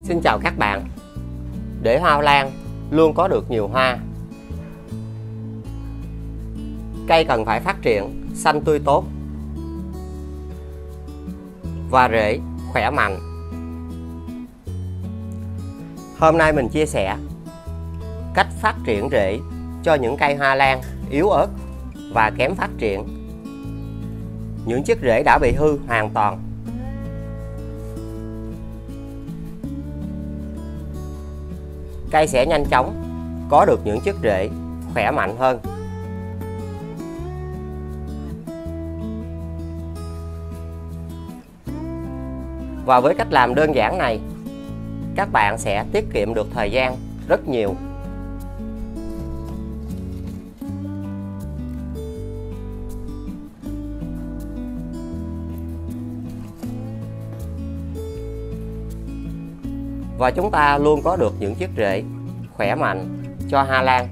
Xin chào các bạn. Để hoa lan luôn có được nhiều hoa, cây cần phải phát triển xanh tươi tốt và rễ khỏe mạnh. Hôm nay mình chia sẻ cách phát triển rễ cho những cây hoa lan yếu ớt và kém phát triển, những chiếc rễ đã bị hư hoàn toàn. Cây sẽ nhanh chóng có được những chiếc rễ khỏe mạnh hơn. Và với cách làm đơn giản này, các bạn sẽ tiết kiệm được thời gian rất nhiều. Và chúng ta luôn có được những chiếc rễ khỏe mạnh cho hoa lan.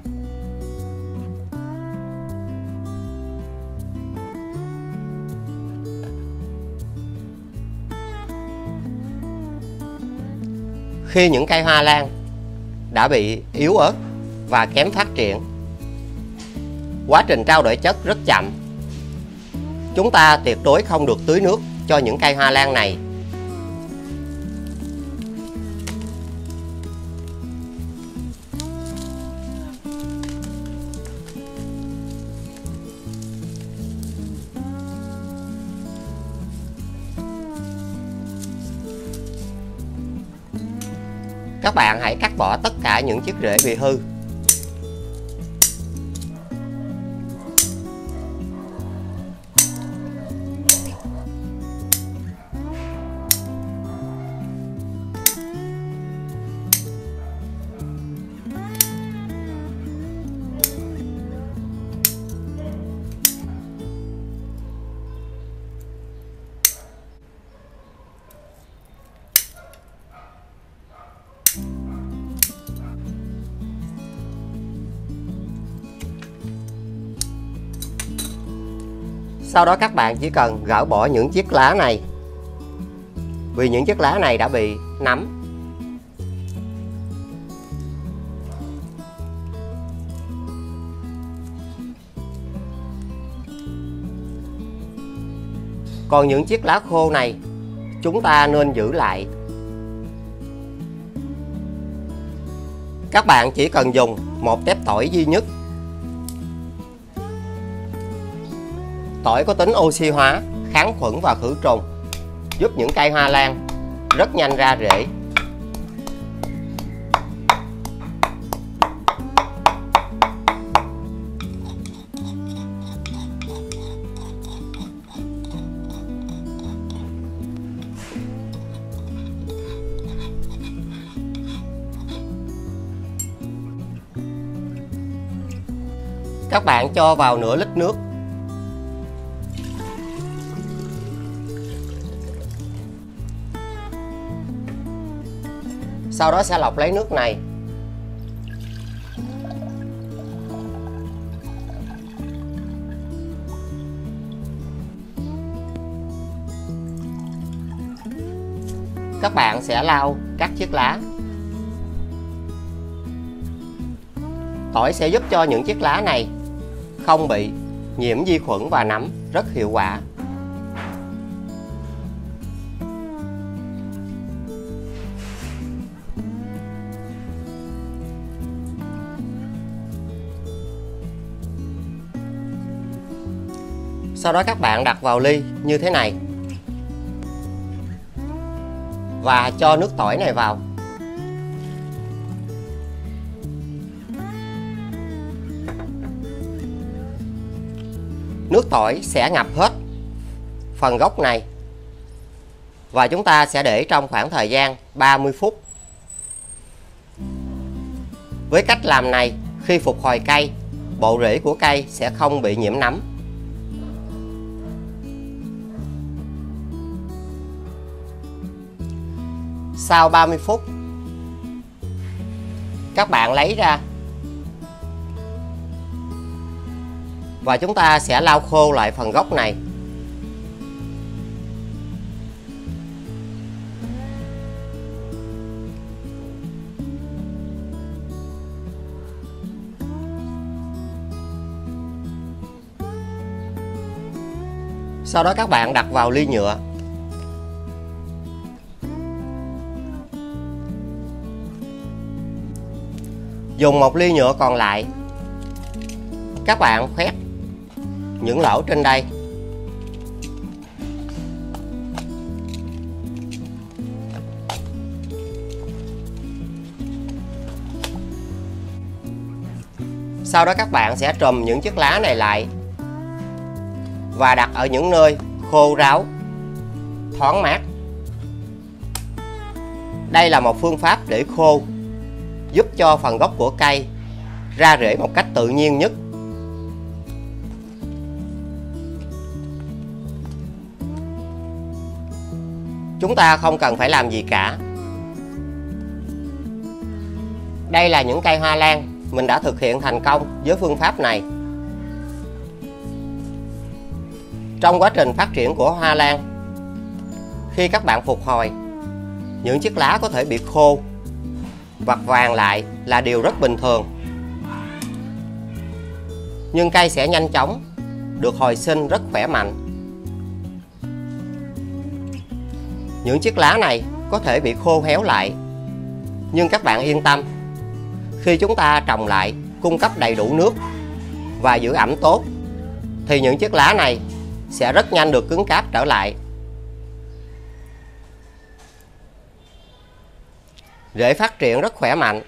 Khi những cây hoa lan đã bị yếu ớt và kém phát triển, quá trình trao đổi chất rất chậm, chúng ta tuyệt đối không được tưới nước cho những cây hoa lan này. Các bạn hãy cắt bỏ tất cả những chiếc rễ bị hư. Sau đó các bạn chỉ cần gỡ bỏ những chiếc lá này, vì những chiếc lá này đã bị nấm. Còn những chiếc lá khô này chúng ta nên giữ lại. Các bạn chỉ cần dùng một tép tỏi duy nhất. Tỏi có tính oxy hóa, kháng khuẩn và khử trùng, giúp những cây hoa lan rất nhanh ra rễ. Các bạn cho vào nửa lít nước. Sau đó sẽ lọc lấy nước này. Các bạn sẽ lau các chiếc lá. Tỏi sẽ giúp cho những chiếc lá này không bị nhiễm vi khuẩn và nấm rất hiệu quả. Sau đó các bạn đặt vào ly như thế này và cho nước tỏi này vào. Nước tỏi sẽ ngập hết phần gốc này và chúng ta sẽ để trong khoảng thời gian 30 phút. Với cách làm này, khi phục hồi cây, bộ rễ của cây sẽ không bị nhiễm nấm. Sau 30 phút, các bạn lấy ra và chúng ta sẽ lau khô lại phần gốc này. Sau đó các bạn đặt vào ly nhựa. Dùng một ly nhựa còn lại, các bạn khoét những lỗ trên đây. Sau đó các bạn sẽ trùm những chiếc lá này lại và đặt ở những nơi khô ráo, thoáng mát. Đây là một phương pháp để khô, giúp cho phần gốc của cây ra rễ một cách tự nhiên nhất. Chúng ta không cần phải làm gì cả. Đây là những cây hoa lan mình đã thực hiện thành công với phương pháp này. Trong quá trình phát triển của hoa lan, khi các bạn phục hồi, những chiếc lá có thể bị khô hoặc vàng lại là điều rất bình thường. Nhưng cây sẽ nhanh chóng được hồi sinh rất khỏe mạnh. Những chiếc lá này có thể bị khô héo lại, nhưng các bạn yên tâm, khi chúng ta trồng lại, cung cấp đầy đủ nước và giữ ẩm tốt, thì những chiếc lá này sẽ rất nhanh được cứng cáp trở lại. Rễ phát triển rất khỏe mạnh.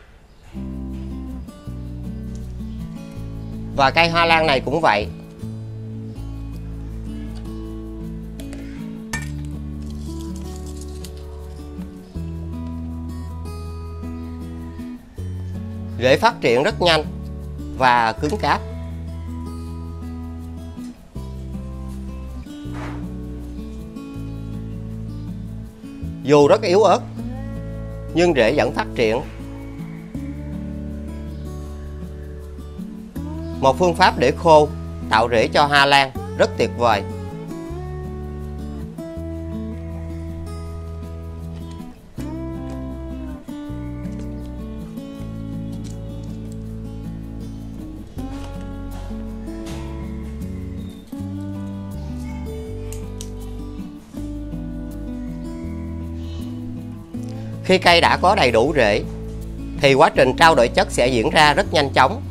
Và cây hoa lan này cũng vậy. Rễ phát triển rất nhanh và cứng cáp. Dù rất yếu ớt, nhưng rễ vẫn phát triển. Một phương pháp để khô, tạo rễ cho hoa lan rất tuyệt vời. Khi cây đã có đầy đủ rễ, thì quá trình trao đổi chất sẽ diễn ra rất nhanh chóng.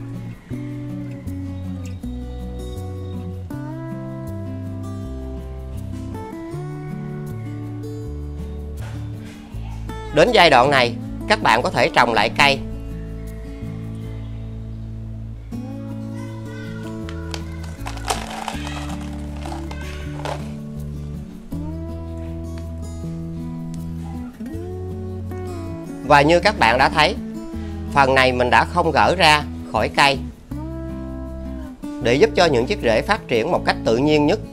Đến giai đoạn này, các bạn có thể trồng lại cây. Và như các bạn đã thấy, phần này mình đã không gỡ ra khỏi cây để giúp cho những chiếc rễ phát triển một cách tự nhiên nhất.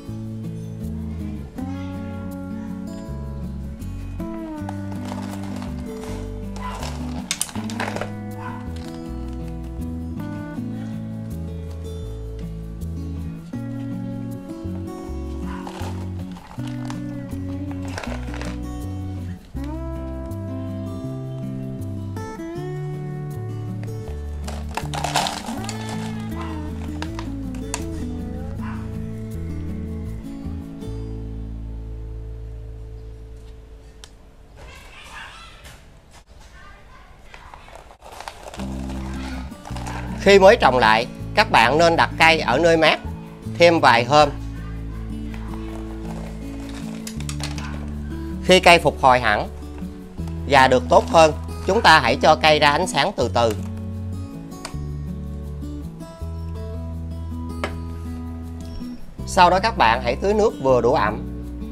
Khi mới trồng lại, các bạn nên đặt cây ở nơi mát thêm vài hôm. Khi cây phục hồi hẳn và được tốt hơn, chúng ta hãy cho cây ra ánh sáng từ từ. Sau đó các bạn hãy tưới nước vừa đủ ẩm.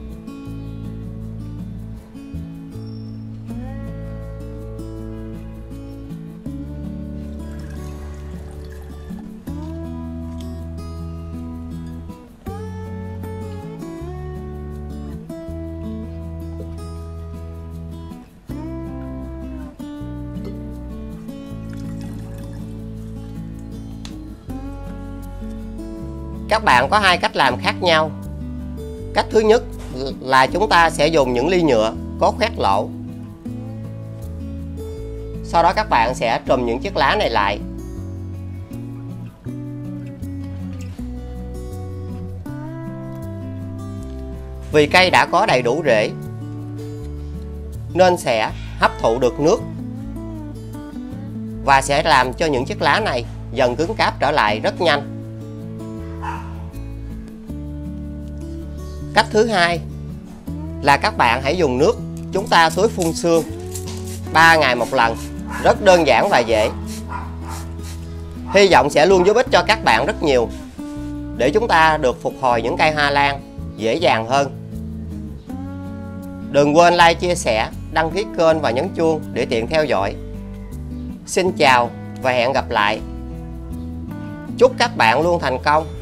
Các bạn có hai cách làm khác nhau. Cách thứ nhất là chúng ta sẽ dùng những ly nhựa có khoét lỗ. Sau đó các bạn sẽ trùm những chiếc lá này lại. Vì cây đã có đầy đủ rễ nên sẽ hấp thụ được nước và sẽ làm cho những chiếc lá này dần cứng cáp trở lại rất nhanh. Cách thứ hai là các bạn hãy dùng nước chúng ta tưới phun sương 3 ngày một lần, rất đơn giản và dễ. Hy vọng sẽ luôn giúp ích cho các bạn rất nhiều để chúng ta được phục hồi những cây hoa lan dễ dàng hơn. Đừng quên like, chia sẻ, đăng ký kênh và nhấn chuông để tiện theo dõi. Xin chào và hẹn gặp lại. Chúc các bạn luôn thành công.